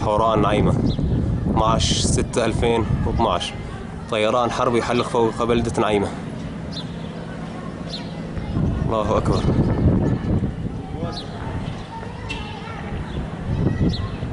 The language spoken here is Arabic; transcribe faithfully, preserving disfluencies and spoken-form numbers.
حوران النعيمة اثنا عشر ستة ألفين واثني عشر. طيران حربي يحلق فوق بلدة النعيمة. الله أكبر.